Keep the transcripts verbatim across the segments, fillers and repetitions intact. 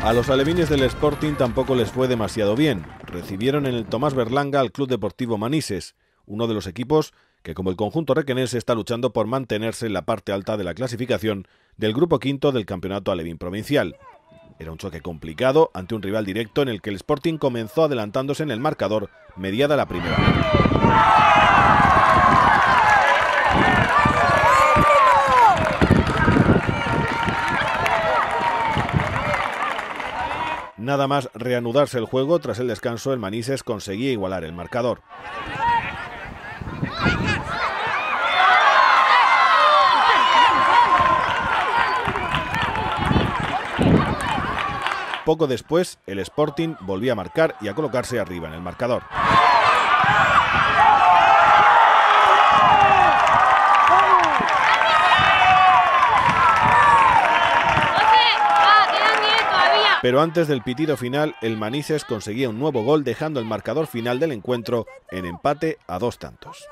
A los alevines del Sporting tampoco les fue demasiado bien. Recibieron en el Tomás Berlanga al Club Deportivo Manises, uno de los equipos que, como el conjunto requenense, está luchando por mantenerse en la parte alta de la clasificación del grupo quinto del campeonato alevín provincial. Era un choque complicado ante un rival directo en el que el Sporting comenzó adelantándose en el marcador mediada la primera parte. Nada más reanudarse el juego, tras el descanso el Manises conseguía igualar el marcador. Poco después, el Sporting volvía a marcar y a colocarse arriba en el marcador. Pero antes del pitido final, el Manises conseguía un nuevo gol, dejando el marcador final del encuentro en empate a dos tantos.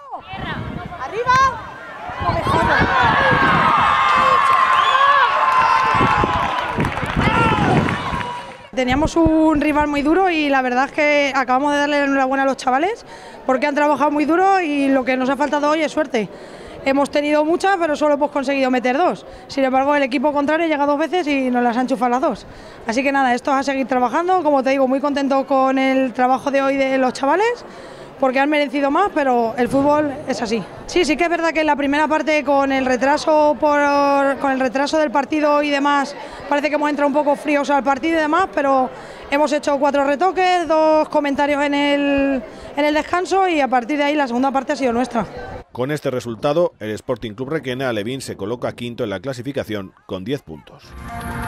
Teníamos un rival muy duro y la verdad es que acabamos de darle la enhorabuena a los chavales porque han trabajado muy duro y lo que nos ha faltado hoy es suerte. Hemos tenido muchas, pero solo hemos conseguido meter dos. Sin embargo, el equipo contrario llega dos veces y nos las han enchufado las dos. Así que nada, esto es a seguir trabajando. Como te digo, muy contento con el trabajo de hoy de los chavales, porque han merecido más, pero el fútbol es así. Sí, sí que es verdad que en la primera parte, con el retraso por, con el retraso del partido y demás, parece que hemos entrado un poco fríos al partido y demás, pero hemos hecho cuatro retoques, dos comentarios en el, en el descanso y a partir de ahí la segunda parte ha sido nuestra. Con este resultado, el Sporting Club Requena Alevín se coloca quinto en la clasificación con diez puntos.